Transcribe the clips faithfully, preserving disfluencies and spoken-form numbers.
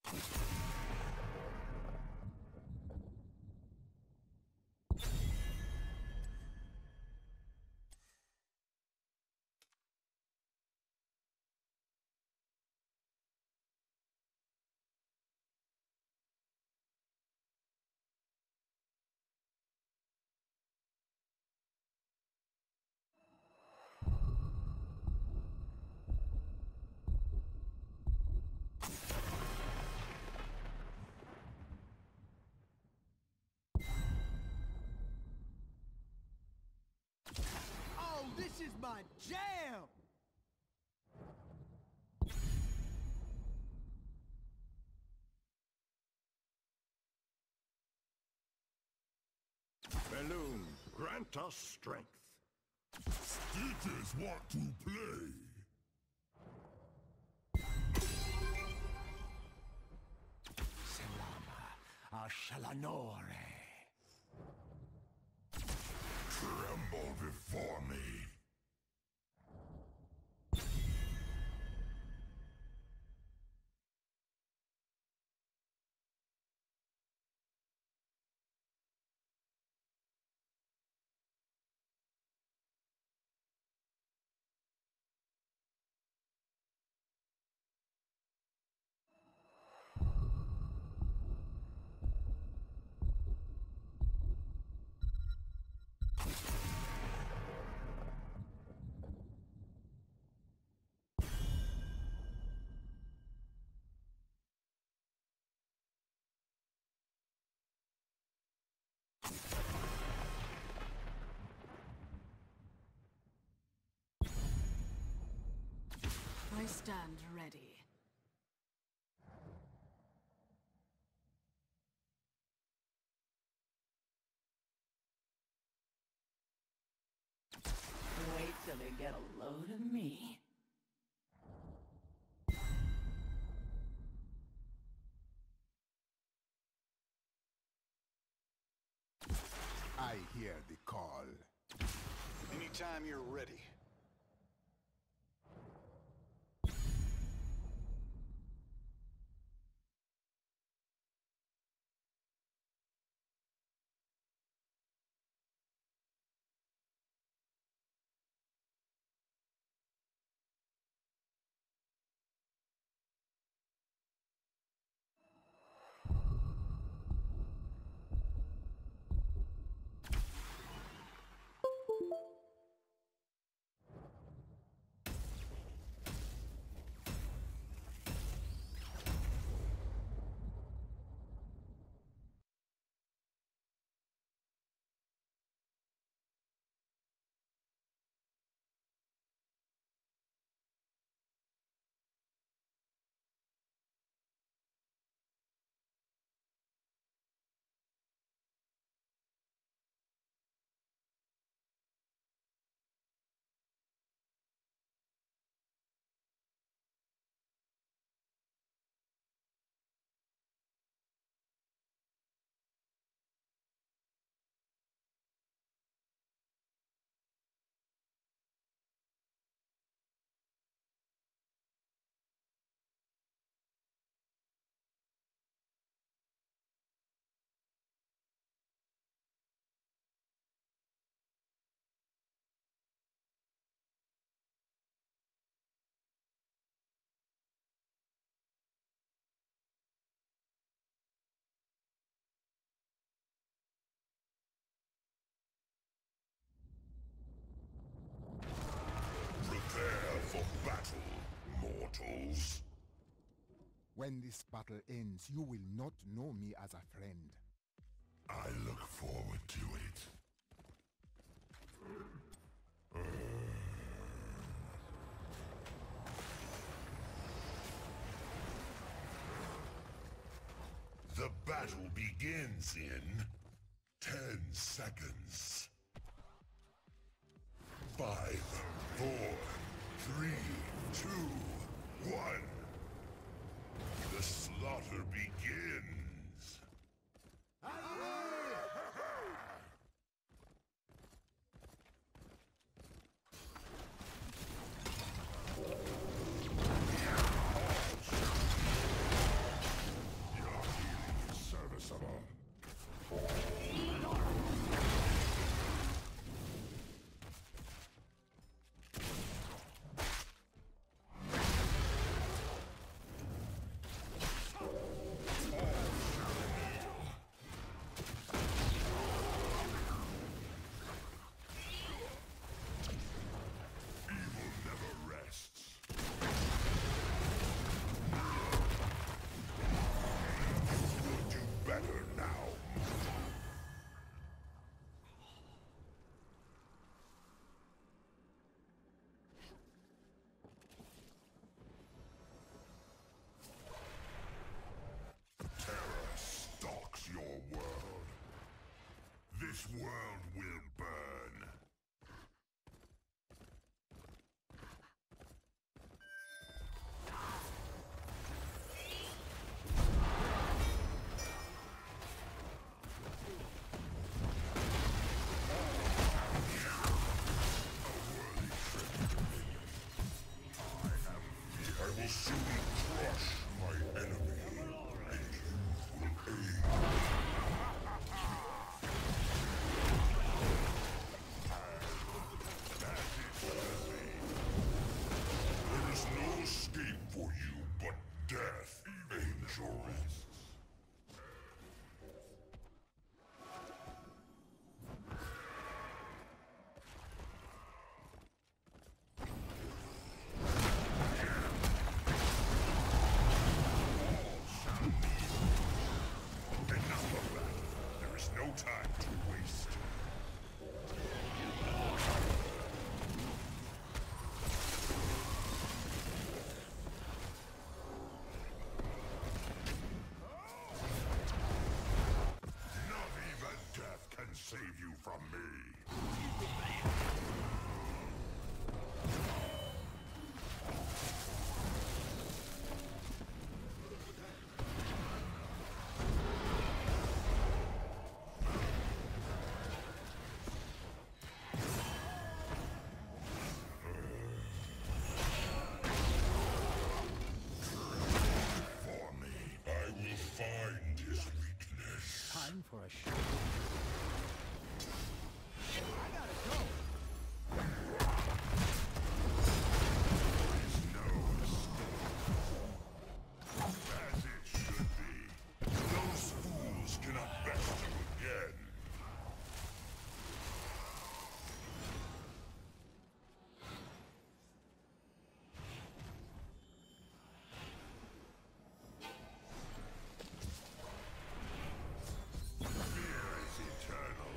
This is my jam! Balloon, grant us strength. Stitches want to play. Selama Ashalanore. Tremble before me. I stand ready. Wait till they get a load of me. I hear the call. Anytime you're ready. Prepare for battle, mortals. When this battle ends, you will not know me as a friend. I look forward to it. The battle begins in ten seconds. Five, four, three, two, one. The slaughter begins. This world will burn. I will soon crush my enemy, and you will aid. There is no escape for you but death, angel. Enough of that. There is no time to waste. Not even death can save you from me. For me, I will find his weakness. Time for a show. I gotta go. There is no escape. As it should be. Those fools cannot best you again. Fear is eternal.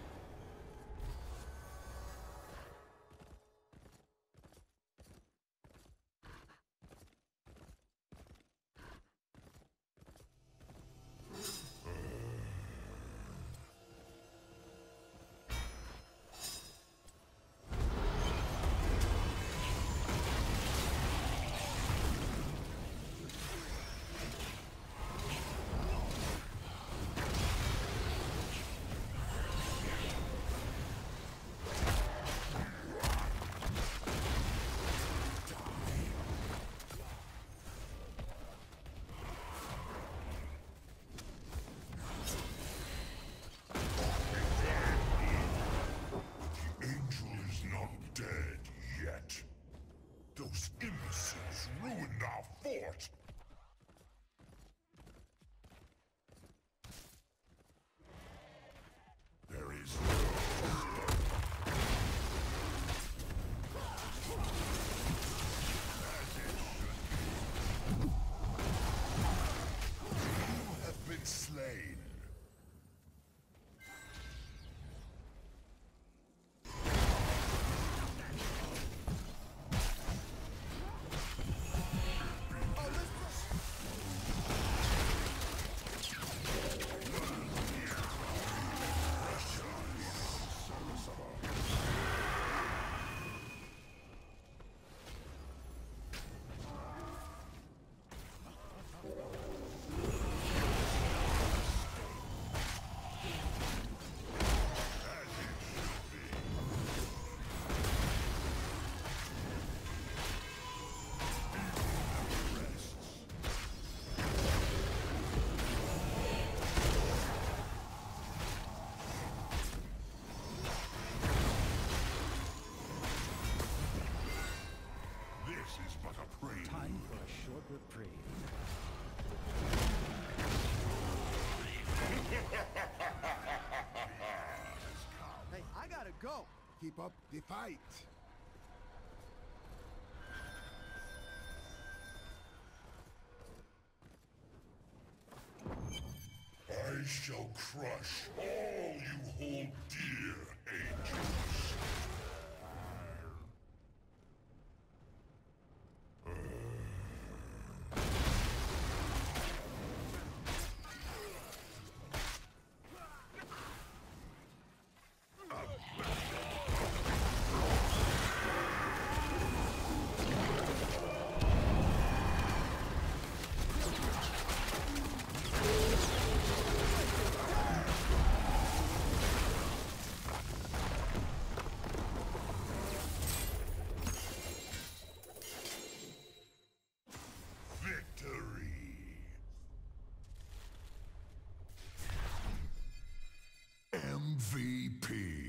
The angel is not dead yet. Those imbeciles ruined our fort. There is no escape. As it should be. You have been slain. This is but a prelude. Time for a short reprieve. Hey, I gotta go. Keep up the fight. I shall crush all you hold dear, angels. Feed.